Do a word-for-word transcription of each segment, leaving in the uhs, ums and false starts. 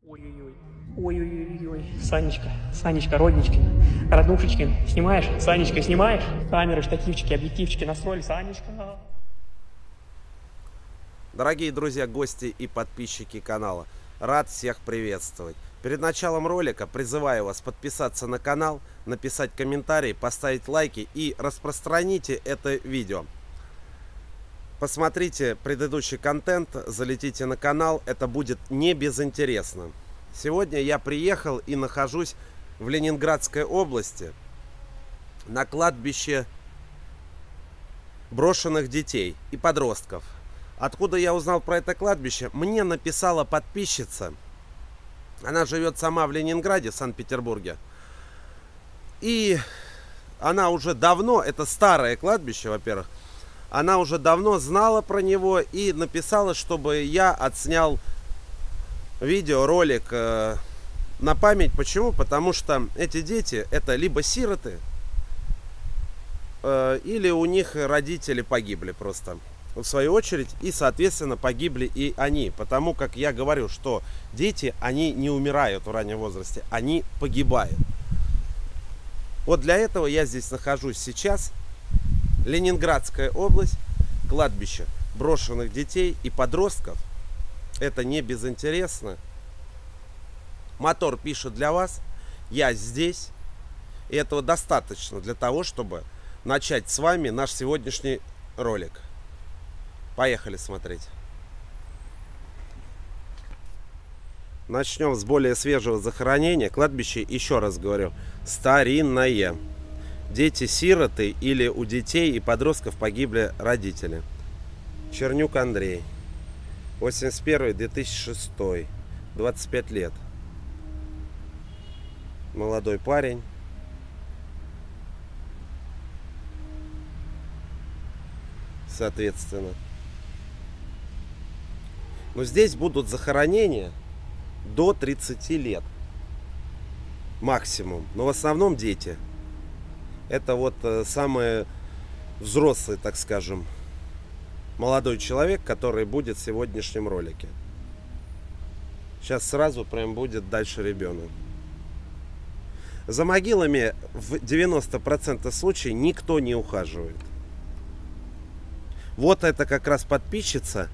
Ой-ой-ой, ой-ой-ой, Санечка, Санечка, родничкин, роднушечкин, снимаешь? Санечка, снимаешь? Камеры, штативчики, объективчики настроили, Санечка. Дорогие друзья, гости и подписчики канала, рад всех приветствовать. Перед началом ролика призываю вас подписаться на канал, написать комментарий, поставить лайки и распространите это видео. Посмотрите предыдущий контент, залетите на канал, это будет не безинтересно. Сегодня я приехал и нахожусь в Ленинградской области на кладбище брошенных детей и подростков. Откуда я узнал про это кладбище? Мне написала подписчица. Она живет сама в Ленинграде, в Санкт-Петербурге. И она уже давно, это старое кладбище, во-первых, она уже давно знала про него и написала, чтобы я отснял видео, ролик э, на память. Почему? Потому что эти дети это либо сироты, э, или у них родители погибли просто в свою очередь, и соответственно погибли и они. Потому как я говорю, что дети, они не умирают в раннем возрасте, они погибают. Вот для этого я здесь нахожусь сейчас. Ленинградская область, кладбище брошенных детей и подростков. Это не безинтересно. Мотор пишет для вас. Я здесь. И этого достаточно для того, чтобы начать с вами наш сегодняшний ролик. Поехали смотреть. Начнем с более свежего захоронения. Кладбище, еще раз говорю, старинное. Дети-сироты или у детей и подростков погибли родители. Чернюк Андрей. восемьдесят первый — две тысячи шестой. двадцать пять лет. Молодой парень. Соответственно. Но здесь будут захоронения до тридцати лет. Максимум. Но в основном дети. Это вот самый взрослый, так скажем, молодой человек, который будет в сегодняшнем ролике. Сейчас сразу прям будет дальше ребенок. За могилами в девяноста процентах случаев никто не ухаживает. Вот это как раз подписчица.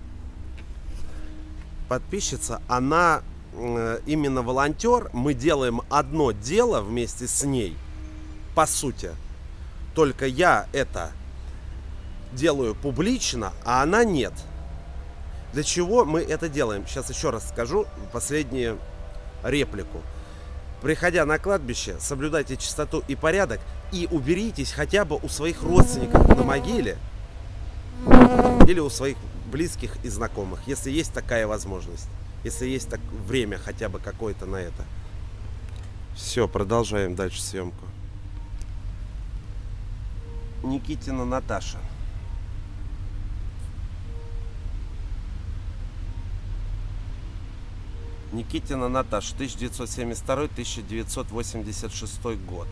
Подписчица, она именно волонтер. Мы делаем одно дело вместе с ней. По сути, только я это делаю публично, а она нет. Для чего мы это делаем? Сейчас еще раз скажу последнюю реплику. Приходя на кладбище, соблюдайте чистоту и порядок и уберитесь хотя бы у своих родственников на могиле или у своих близких и знакомых, если есть такая возможность, если есть так время хотя бы какое-то на это. Все, продолжаем дальше съемку. Никитина Наташа. Никитина Наташа, тысяча девятьсот семьдесят второй — тысяча девятьсот восемьдесят шестой год.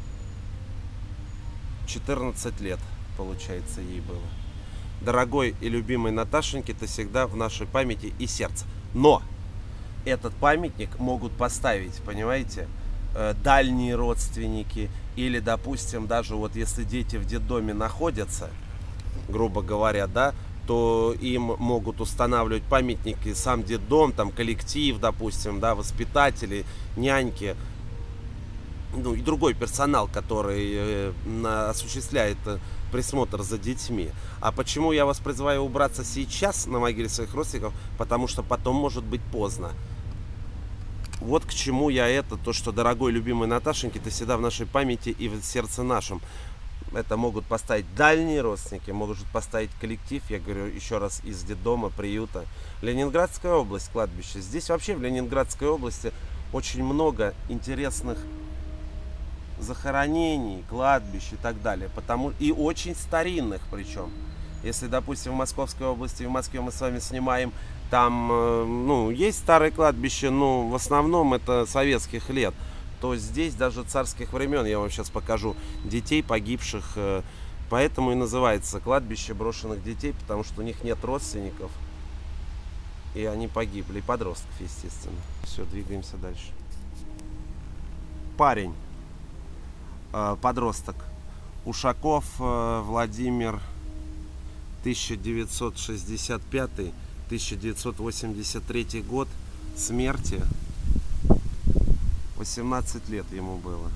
четырнадцать лет, получается, ей было. Дорогой и любимый Наташеньке, ты всегда в нашей памяти и сердце. Но этот памятник могут поставить, понимаете, дальние родственники. Или, допустим, даже вот если дети в детдоме находятся, грубо говоря, да, то им могут устанавливать памятники сам детдом, там коллектив, допустим, да, воспитатели, няньки, ну и другой персонал, который э, на, осуществляет э, присмотр за детьми. А почему я вас призываю убраться сейчас на могиле своих родственников? Потому что потом может быть поздно. Вот к чему я это, то, что, дорогой, любимый Наташеньки, ты всегда в нашей памяти и в сердце нашем. Это могут поставить дальние родственники, могут поставить коллектив, я говорю еще раз, из детдома, приюта. Ленинградская область, кладбище. Здесь вообще в Ленинградской области очень много интересных захоронений, кладбищ и так далее. Потому, и очень старинных причем. Если, допустим, в Московской области, в Москве мы с вами снимаем, там, ну, есть старое кладбище, но в основном это советских лет. То здесь даже царских времен, я вам сейчас покажу, детей погибших. Поэтому и называется кладбище брошенных детей, потому что у них нет родственников. И они погибли. И подростков, естественно. Все, двигаемся дальше. Парень. Э, подросток. Ушаков э, Владимир. тысяча девятьсот шестьдесят пятый — тысяча девятьсот восемьдесят третий год смерти. восемнадцать лет ему было.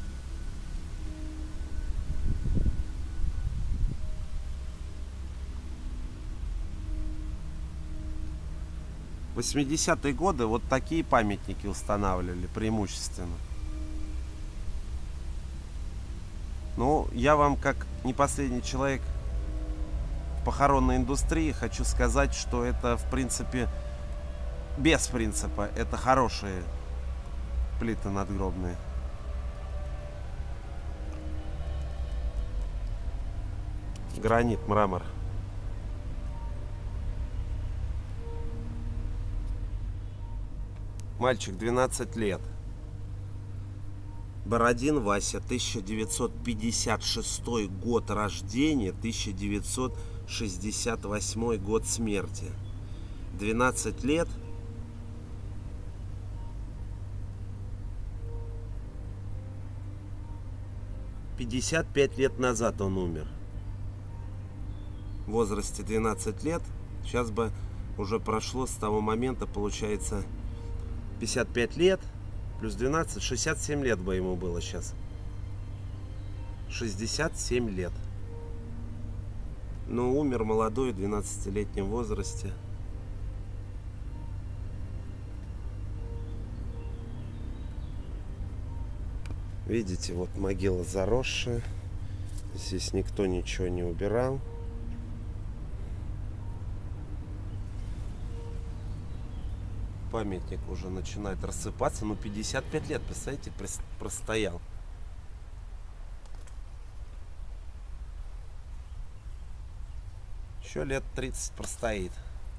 В восьмидесятые годы вот такие памятники устанавливали преимущественно. Ну, я вам, как не последний человек в похоронной индустрии, хочу сказать, что это, в принципе, без принципа. Это хорошие плиты надгробные. Гранит, мрамор. Мальчик, двенадцать лет. Бородин Вася, тысяча девятьсот пятьдесят шестой год рождения, тысяча девятьсот шестьдесят восьмой год смерти. двенадцать лет. пятьдесят пять лет назад он умер. В возрасте двенадцать лет. Сейчас бы уже прошло с того момента, получается, пятьдесят пять лет плюс двенадцать, шестьдесят семь лет бы ему было сейчас. шестьдесят семь лет. Но умер молодой, в двенадцатилетнем возрасте. Видите, вот могила заросшая. Здесь никто ничего не убирал. Памятник уже начинает рассыпаться. Ну, пятьдесят пять лет, представляете, простоял. Еще лет тридцать простоит.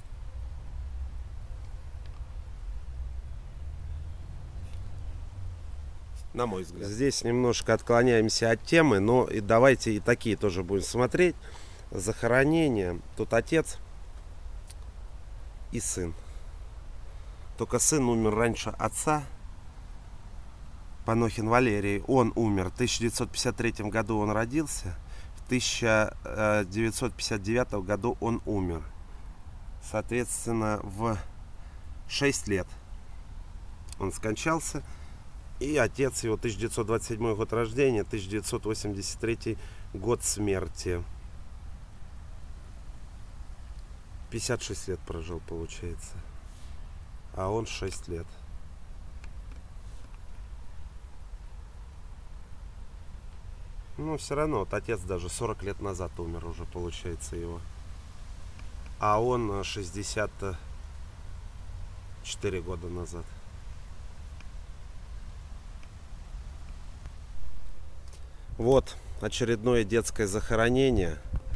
На мой взгляд. Здесь немножко отклоняемся от темы, но и давайте и такие тоже будем смотреть. Захоронение. Тут отец и сын. Только сын умер раньше отца. Панохин Валерий. Он умер. В тысяча девятьсот пятьдесят третьем году он родился. В тысяча девятьсот пятьдесят девятом году он умер. Соответственно, в шесть лет он скончался. И отец его тысяча девятьсот двадцать седьмой год рождения, тысяча девятьсот восемьдесят третий год смерти. пятьдесят шесть лет прожил, получается. А он шесть лет. Ну, все равно, вот отец даже сорок лет назад умер уже, получается, его. А он шестьдесят четыре года назад. Вот очередное детское захоронение.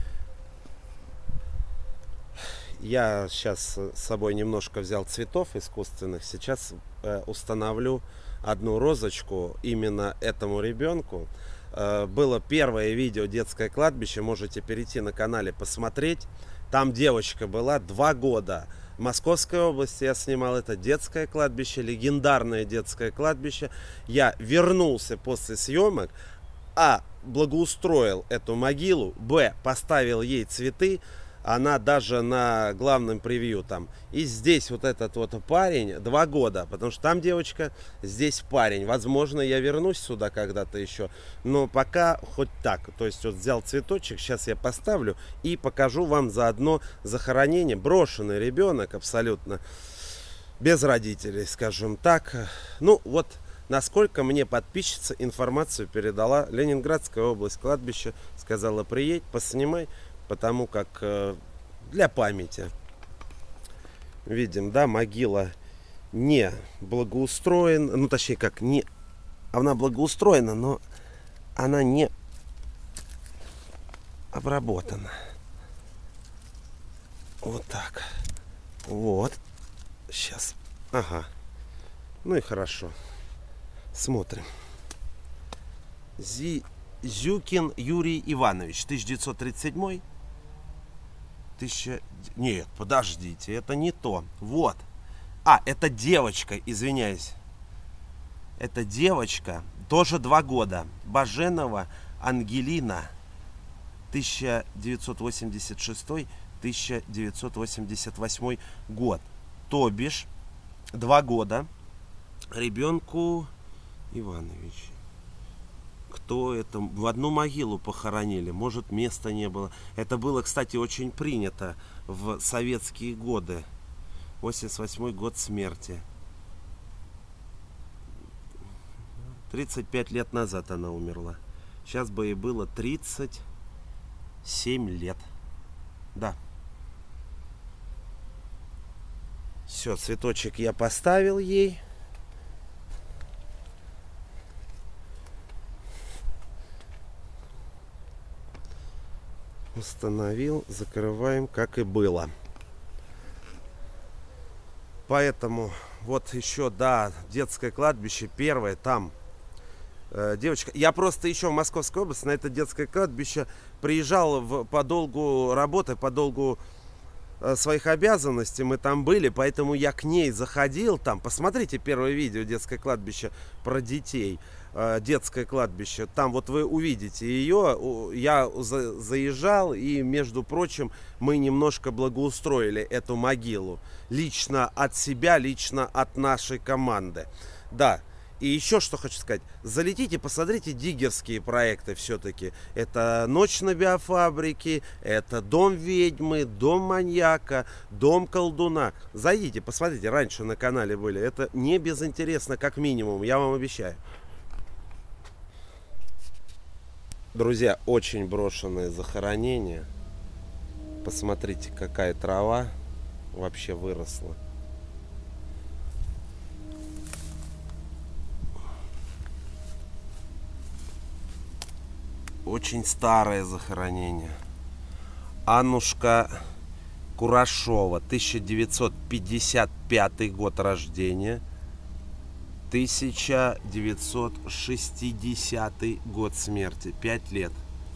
Я сейчас с собой немножко взял цветов искусственных. Сейчас э, установлю одну розочку именно этому ребенку. Э, было первое видео «Детское кладбище». Можете перейти на канале посмотреть. Там девочка была два года. В Московской области я снимал это детское кладбище, легендарное детское кладбище. Я вернулся после съемок. А, благоустроил эту могилу. Б, поставил ей цветы. Она даже на главном превью там. И здесь вот этот вот парень два года. Потому что там девочка, здесь парень. Возможно, я вернусь сюда когда-то еще. Но пока хоть так. То есть вот взял цветочек. Сейчас я поставлю и покажу вам заодно захоронение. Брошенный ребенок абсолютно. Без родителей, скажем так. Ну вот. Насколько мне подписчица информацию передала. Ленинградская область, кладбище. Сказала, приедь, поснимай. Потому как э, для памяти. Видим, да, могила не благоустроена. Ну, точнее, как не... Она благоустроена, но она не обработана. Вот так. Вот. Сейчас. Ага. Ну и хорошо. Смотрим. Зи... Зюкин Юрий Иванович. тысяча девятьсот тридцать седьмой тысяча... Нет, подождите, это не то. Вот. А, это девочка, извиняюсь. Это девочка, тоже два года. Баженова Ангелина, тысяча девятьсот восемьдесят шестой — тысяча девятьсот восемьдесят восьмой год. То бишь, два года ребенку Иванович. Кто это? В одну могилу похоронили, может, места не было. Это было, кстати, очень принято в советские годы. восемьдесят восьмой год смерти. тридцать пять лет назад она умерла. Сейчас бы ей было тридцать семь лет. Да. Все, цветочек я поставил ей. Установил, закрываем, как и было. Поэтому вот еще, да, детское кладбище первое, там э, девочка. Я просто еще в Московской области на это детское кладбище приезжал в, по долгу работы, по долгу э, своих обязанностей. Мы там были, поэтому я к ней заходил там. Посмотрите первое видео детское кладбище про детей. Детское кладбище, там вот вы увидите ее. Я заезжал, и, между прочим, мы немножко благоустроили эту могилу лично от себя, лично от нашей команды. Да, и еще что хочу сказать: залетите, посмотрите диггерские проекты. Все-таки это «Ночь на биофабрике», это «Дом ведьмы», «Дом маньяка», «Дом колдуна». Зайдите, посмотрите, раньше на канале были. Это не безинтересно, как минимум, я вам обещаю. Друзья, очень брошенное захоронение. Посмотрите, какая трава вообще выросла. Очень старое захоронение. Аннушка Курашова, тысяча девятьсот пятьдесят пятый год рождения. тысяча девятьсот шестидесятый год смерти. Пять лет.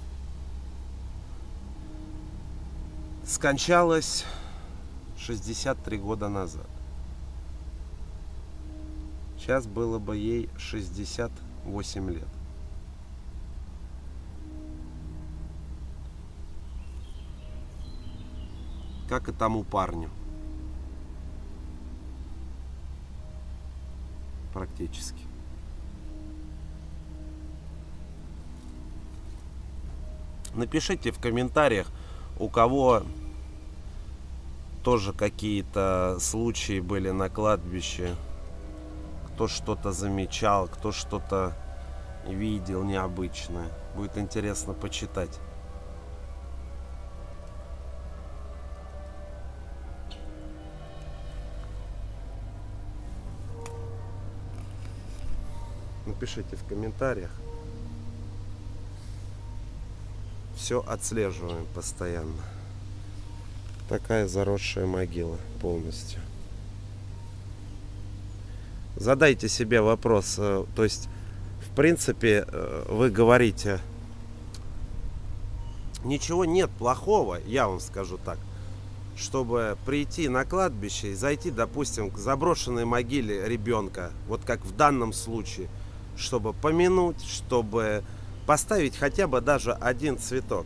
Скончалась шестьдесят три года назад. Сейчас было бы ей шестьдесят восемь лет. Как и тому парню. Практически. Напишите в комментариях, у кого тоже какие-то случаи были на кладбище, кто что-то замечал, кто что-то видел необычное. Будет интересно почитать. Напишите в комментариях. Все отслеживаем постоянно. Такая заросшая могила полностью. Задайте себе вопрос. То есть, в принципе, вы говорите, ничего нет плохого, я вам скажу так, чтобы прийти на кладбище и зайти, допустим, к заброшенной могиле ребенка, вот как в данном случае, чтобы помянуть, чтобы поставить хотя бы даже один цветок.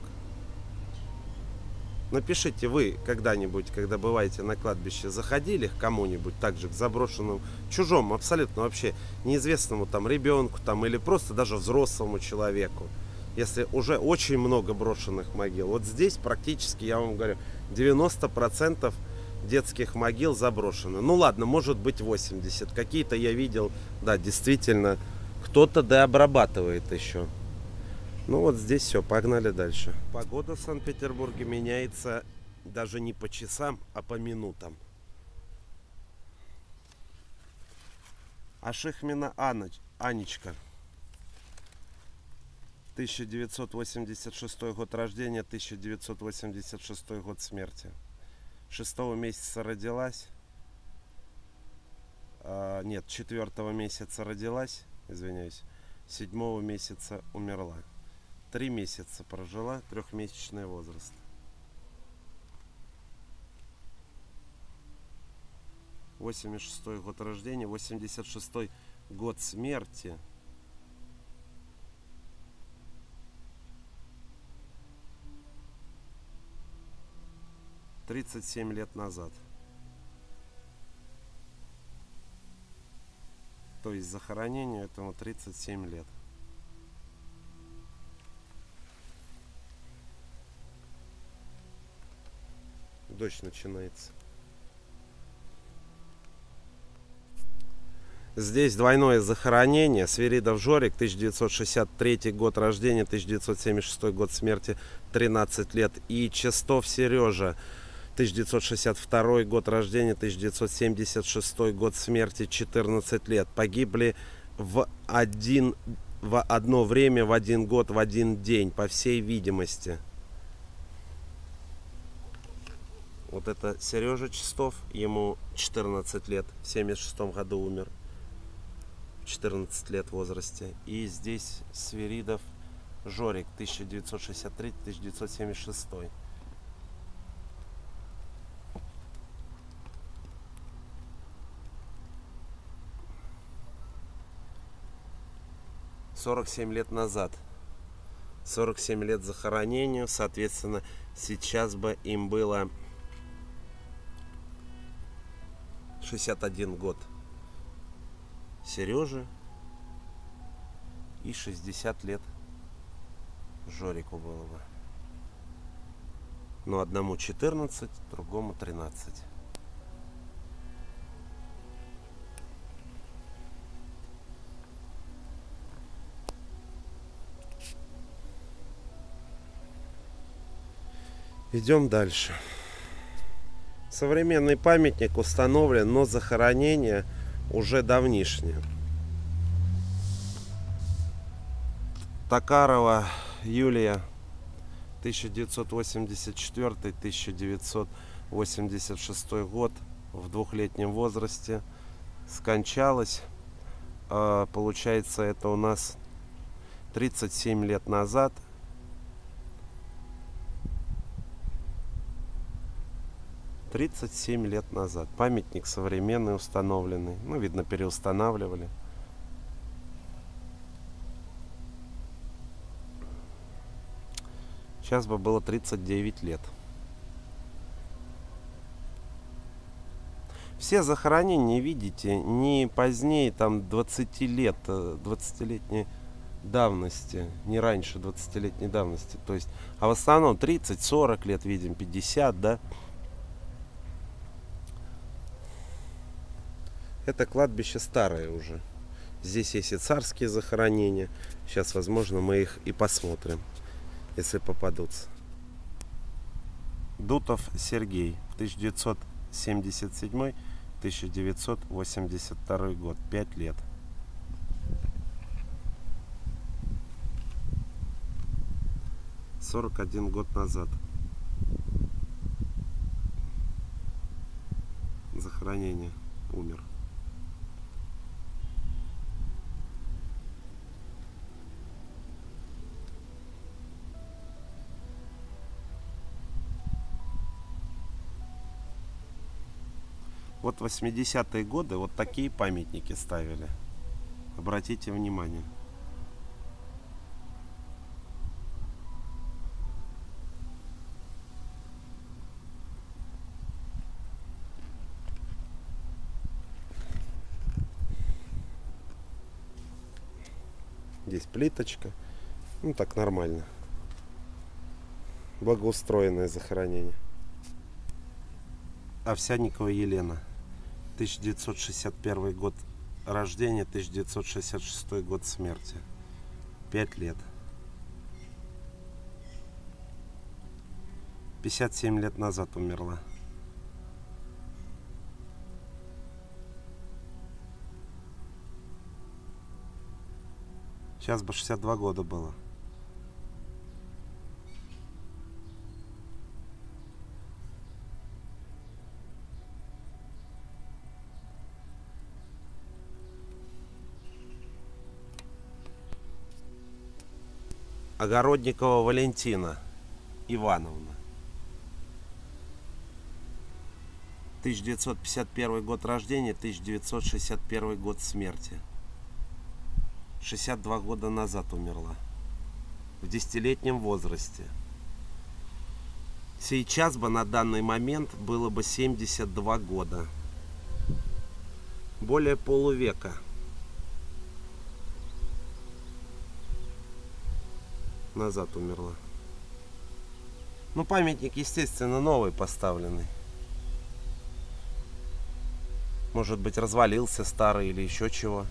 Напишите, вы когда-нибудь, когда бываете на кладбище, заходили к кому-нибудь, также к заброшенному, чужому, абсолютно вообще неизвестному там ребенку там, или просто даже взрослому человеку, если уже очень много брошенных могил. Вот здесь практически, я вам говорю, девяносто процентов детских могил заброшены. Ну ладно, может быть восемьдесят процентов. Какие-то я видел, да, действительно, кто-то дообрабатывает еще. Ну вот здесь все, погнали дальше. Погода в Санкт-Петербурге меняется даже не по часам, а по минутам. Ашихмина Аныч, Анечка. тысяча девятьсот восемьдесят шестой год рождения, тысяча девятьсот восемьдесят шестой год смерти. Шестого месяца родилась. А, нет, четвертого месяца родилась, извиняюсь. Седьмого месяца умерла. Три месяца прожила, трехмесячный возраст. восемьдесят шестой год рождения, восемьдесят шестой год смерти. тридцать семь лет назад. То есть захоронению этому тридцать семь лет. Дождь начинается. Здесь двойное захоронение. Свиридов Жорик, тысяча девятьсот шестьдесят третий год рождения, тысяча девятьсот семьдесят шестой год смерти, тринадцать лет. И Чистов Сережа, тысяча девятьсот шестьдесят второй год рождения, тысяча девятьсот семьдесят шестой год смерти, четырнадцать лет. Погибли в, один, в одно время, в один год, в один день, по всей видимости. Вот это Сережа Чистов, ему четырнадцать лет, в семьдесят шестом году умер. четырнадцать лет в возрасте. И здесь Свиридов Жорик, тысяча девятьсот шестьдесят третий — тысяча девятьсот семьдесят шестой. сорок семь лет назад. сорок семь лет захоронению, соответственно, сейчас бы им было шестьдесят один год. Сереже и шестьдесят лет Жорику было бы. Но одному четырнадцать, другому тринадцать. Идем дальше. Современный памятник установлен, но захоронение уже давнишнее. Токарова Юлия, тысяча девятьсот восемьдесят четвёртый — тысяча девятьсот восемьдесят шестой год, в двухлетнем возрасте скончалась. Получается, это у нас тридцать семь лет назад. тридцать семь лет назад. Памятник современный, установленный. Ну, видно, переустанавливали. Сейчас бы было тридцать девять лет. Все захоронения, видите, не позднее там двадцати лет, двадцатилетней давности, не раньше двадцатилетней давности. То есть, а в основном тридцать сорок лет, видим, пятьдесят, да. Это кладбище старое уже. Здесь есть и царские захоронения. Сейчас, возможно, мы их и посмотрим, если попадутся. Дутов Сергей, тысяча девятьсот семьдесят седьмой — тысяча девятьсот восемьдесят второй год, пять лет. сорок один год назад. Захоронение, умер. Вот в восьмидесятые годы вот такие памятники ставили. Обратите внимание. Здесь плиточка. Ну так нормально. Благоустроенное захоронение. Овсянникова Елена, тысяча девятьсот шестьдесят первый год рождения, тысяча девятьсот шестьдесят шестой год смерти, пять лет. пятьдесят семь лет назад умерла. Сейчас бы шестьдесят два года было. Огородникова Валентина Ивановна. тысяча девятьсот пятьдесят первый год рождения, тысяча девятьсот шестьдесят первый год смерти. шестьдесят два года назад умерла. В десятилетнем возрасте. Сейчас бы на данный момент было бы семьдесят два года. Более полувека. Назад умерла. Ну, памятник, естественно, новый поставленный. Может быть, развалился старый или еще чего.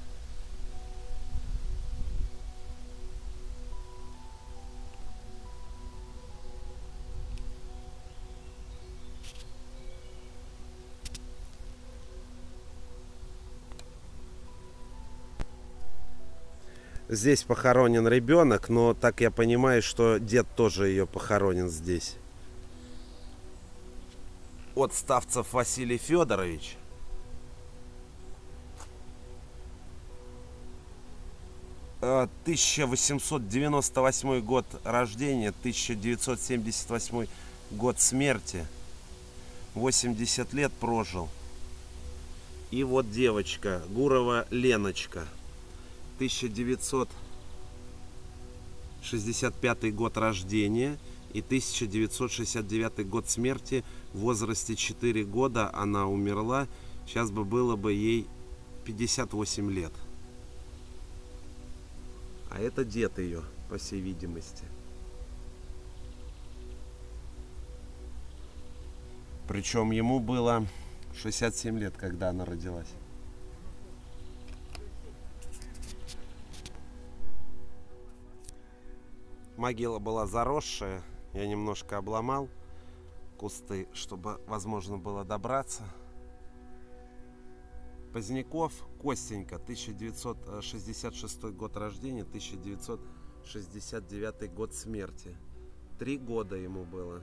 Здесь похоронен ребенок, но так я понимаю, что дед тоже ее похоронен здесь. От Ставцев Василий Федорович. тысяча восемьсот девяносто восьмой год рождения, тысяча девятьсот семьдесят восьмой год смерти. восемьдесят лет прожил. И вот девочка, Гурова Леночка. тысяча девятьсот шестьдесят пятый год рождения и тысяча девятьсот шестьдесят девятый год смерти. В возрасте четыре года она умерла. Сейчас бы было бы ей пятьдесят восемь лет. А это дед ее, по всей видимости. Причем ему было шестьдесят семь лет, когда она родилась. Могила была заросшая. Я немножко обломал кусты, чтобы возможно было добраться. Поздняков Костенька, тысяча девятьсот шестьдесят шестой год рождения, тысяча девятьсот шестьдесят девятый год смерти. Три года ему было.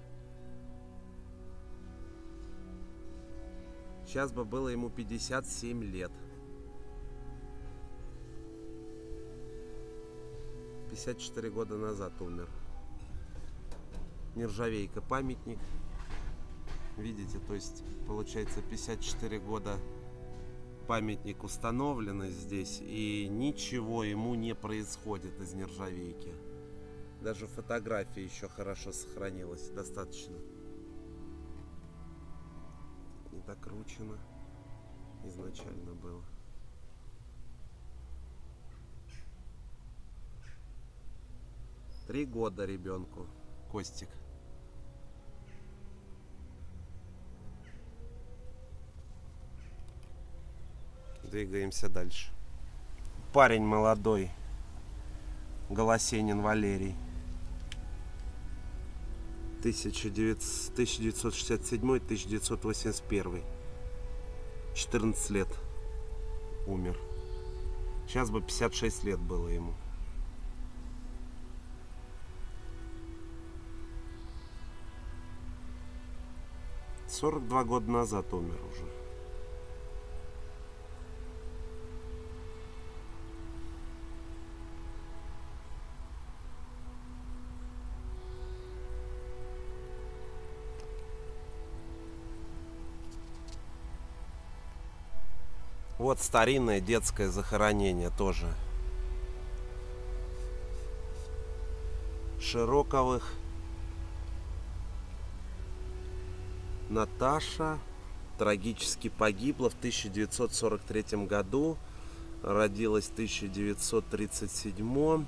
Сейчас бы было ему пятьдесят семь лет. пятьдесят четыре года назад умер. Нержавейка, памятник. Видите, то есть получается пятьдесят четыре года памятник установлен здесь, и ничего ему не происходит из нержавейки. Даже фотография еще хорошо сохранилась, достаточно. Не докручено изначально было. Три года ребенку, Костик. Двигаемся дальше. Парень молодой, Голосенин Валерий. тысяча девятьсот шестьдесят седьмой — тысяча девятьсот восемьдесят первый. четырнадцать лет умер. Сейчас бы пятьдесят шесть лет было ему. сорок два года назад умер уже. Вот старинное детское захоронение тоже. Широковых. Наташа трагически погибла в тысяча девятьсот сорок третьем году. Родилась в тысяча девятьсот тридцать седьмом.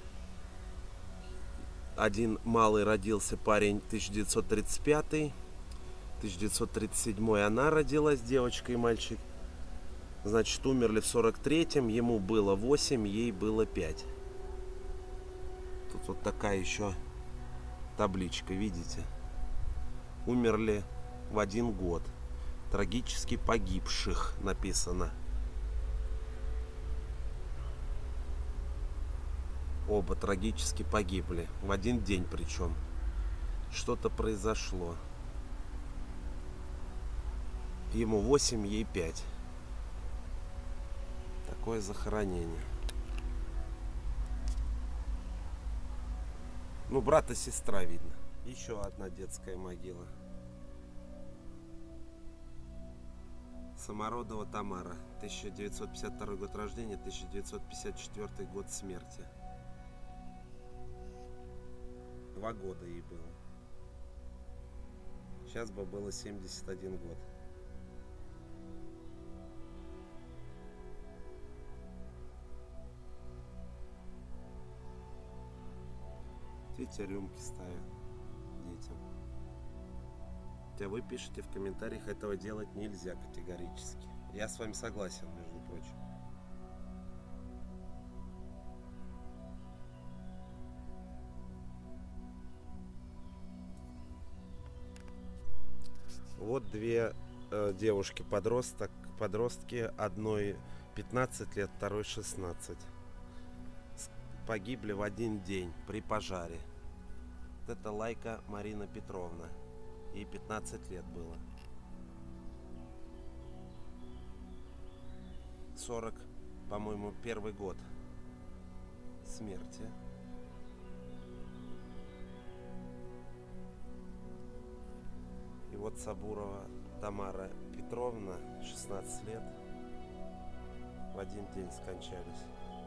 Один малый родился парень тысяча девятьсот тридцать пятый. тысяча девятьсот тридцать седьмой она родилась, девочка и мальчик. Значит, умерли в сорок третьем. Ему было восемь, ей было пять. Тут вот такая еще табличка, видите? Умерли в один год. Трагически погибших написано. Оба трагически погибли. В один день причем. Что-то произошло. Ему восемь, ей пять. Такое захоронение. Ну, брат и сестра видно. Еще одна детская могила. Самородова Тамара, тысяча девятьсот пятьдесят второй год рождения, тысяча девятьсот пятьдесят четвёртый год смерти. Два года ей было. Сейчас бы было семьдесят один год. Эти рюмки ставят детям. Хотя вы пишете в комментариях, этого делать нельзя категорически. Я с вами согласен, между прочим. Вот две э, девушки-подросток, подростки, одной пятнадцать лет, второй шестнадцать. Погибли в один день при пожаре. Вот это Лайка Марина Петровна. Ей пятнадцать лет было. сорок, по-моему, первый год смерти. И вот Сабурова Тамара Петровна, шестнадцать лет, в один день скончались.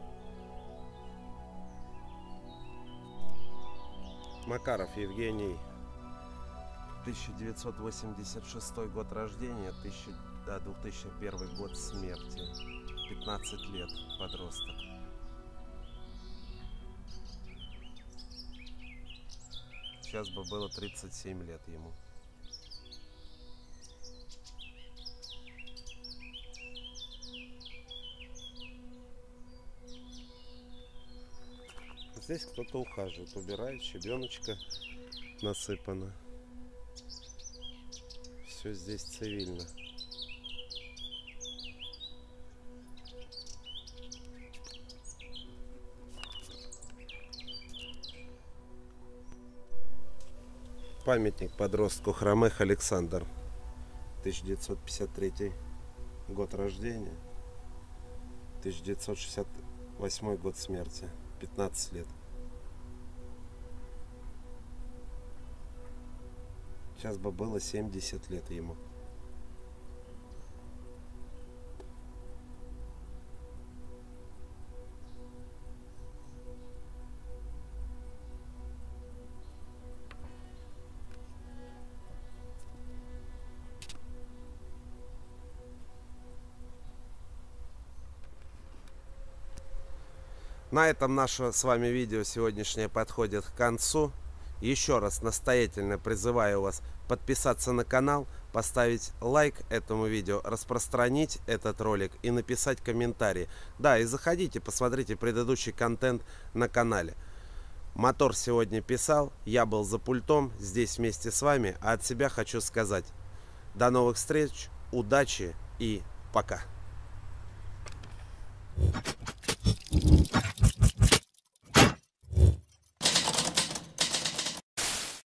Макаров Евгений, тысяча девятьсот восемьдесят шестой год рождения, две тысячи первый год смерти, пятнадцать лет, подросток. Сейчас бы было тридцать семь лет ему. Здесь кто-то ухаживает, убирает, щебеночка насыпана. Все здесь цивильно. Памятник подростку Хромых Александр, тысяча девятьсот пятьдесят третий год рождения, тысяча девятьсот шестьдесят восьмой год смерти, пятнадцать лет. Сейчас бы было семьдесят лет ему. На этом наше с вами видео сегодняшнее подходит к концу. Еще раз настоятельно призываю вас подписаться на канал, поставить лайк этому видео, распространить этот ролик и написать комментарий. Да, и заходите, посмотрите предыдущий контент на канале. Мотор сегодня писал, я был за пультом, здесь вместе с вами, а от себя хочу сказать: до новых встреч, удачи и пока.